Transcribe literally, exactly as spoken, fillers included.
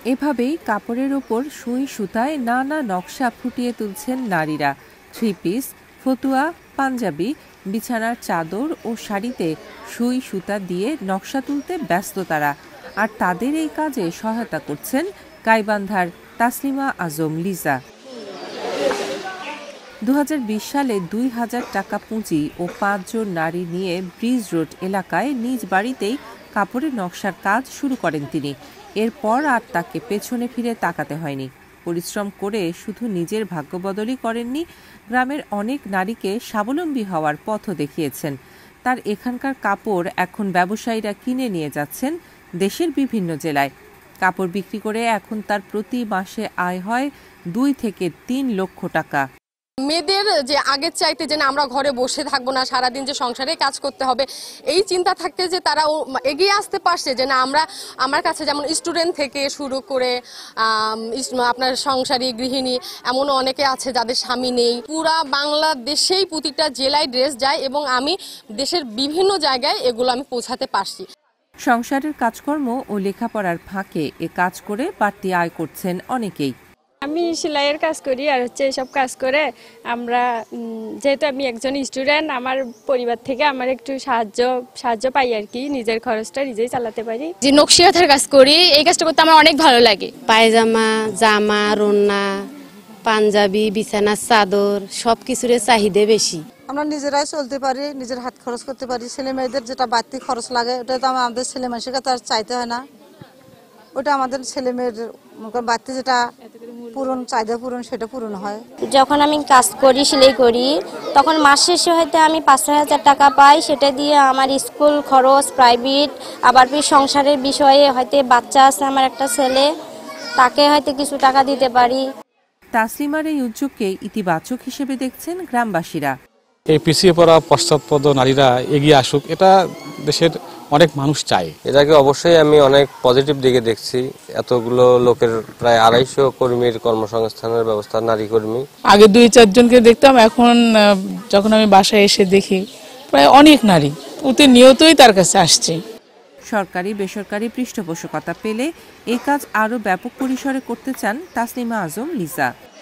এভাবেই কাপড়ের ওপর সুই সুতায় নানা নকশা ফুটিয়ে তুলছেন নারীরা। থ্রি পিস, ফতুয়া, পাঞ্জাবি, বিছানার চাদর ও শাড়িতে সুই সুতা দিয়ে নকশা তুলতে ব্যস্ত তারা। আর তাদের এই কাজে সহায়তা করছেন গাইবান্ধার তাসলিমা আজম লিজা। দু হাজার বিশ সালে দুই হাজার টাকা পুঁজি ও পাঁচজন নারী নিয়ে ব্রিজ রোড এলাকায় নিজ বাড়িতেই কাপড়ের নকশার কাজ শুরু করেন তিনি। এরপর আর তাকে পেছনে ফিরে তাকাতে হয়নি। পরিশ্রম করে শুধু নিজের ভাগ্য বদলই করেননি, গ্রামের অনেক নারীকে স্বাবলম্বী হওয়ার পথও দেখিয়েছেন। তার এখানকার কাপড় এখন ব্যবসায়ীরা কিনে নিয়ে যাচ্ছেন দেশের বিভিন্ন জেলায়। কাপড় বিক্রি করে এখন তার প্রতি মাসে আয় হয় দুই থেকে তিন লক্ষ টাকা। মেয়েদের যে আগের চাইতে যে আমরা ঘরে বসে থাকবো না, সারাদিন যে সংসারে কাজ করতে হবে, এই চিন্তা থাকতে যে তারা এগিয়ে আসতে পারছে যে না আমরা আমার কাছে যেমন স্টুডেন্ট থেকে শুরু করে আপনার সংসারী গৃহিণী এমনও অনেকে আছে যাদের স্বামী নেই। পুরা বাংলাদেশেই প্রতিটা জেলায় ড্রেস যায় এবং আমি দেশের বিভিন্ন জায়গায় এগুলো আমি পৌঁছাতে পারছি। সংসারের কাজকর্ম ও লেখাপড়ার ফাঁকে এ কাজ করে বাড়তি আয় করছেন অনেকেই। আমি সেলাইয়ের কাজ করি আর হচ্ছে এসব কাজ করে আমরা যেহেতু আমি একজন স্টুডেন্ট, আমার পরিবার থেকে আমার একটু সাহায্য সাহায্য পাই আর কি, নিজের খরচটা নিজেই চালাতে পারি। যে নকশিকাঁথার কাজ করি, এই কাজটা করতে আমার অনেক ভালো লাগে। পায়জামা, জামা, রন্না, পাঞ্জাবি, বিছানার চাদর সব কিছুর চাহিদা বেশি। আমরা নিজেরাই চলতে পারি, নিজের হাত খরচ করতে পারি। ছেলে মেয়েদের যেটা বাড়তি খরচ লাগে ওটা তো আমাদের ছেলে মানুষের কাছে আর চাইতে হয় না। ওটা আমাদের ছেলে মেয়ের বাড়তি যেটা পূরণ চাহিদা পূরণ সেটা পূরণ হয়। যখন আমি কাজ করি, সেলাই করি, তখন মাস শেষে হয়তো আমি পাঁচ ছয় হাজার টাকা পাই। সেটা দিয়ে আমার স্কুল খরচ, প্রাইভেট, আবার সংসারের বিষয়ে হয়তো বাচ্চা আছে আমার একটা ছেলে, তাকে হয়তো কিছু টাকা দিতে পারি। তাসলিমার এই উদ্যোগকে ইতিবাচক হিসেবে দেখছেন গ্রামবাসীরা। এই পিছিয়ে পড়া পশ্চাৎপদ নারীরা এগিয়ে আসুক, এটা দেশের অনেক মানুষ চায়। এটাকে অবশ্যই আমি অনেক পজিটিভ দিকে দেখছি। এতগুলো লোকের প্রায় আড়াইশো কর্মীর কর্মসংস্থানের ব্যবস্থা, নারী কর্মী। আগে দুই চারজনকে দেখতাম, এখন যখন আমি বাসায় এসে দেখি প্রায় অনেক নারী প্রতিনিয়তই তার কাছে আসছে। সরকারি বেসরকারি পৃষ্ঠপোষকতা পেলে এই কাজ আরও ব্যাপক পরিসরে করতে চান তাসলিমা আজম লিজা।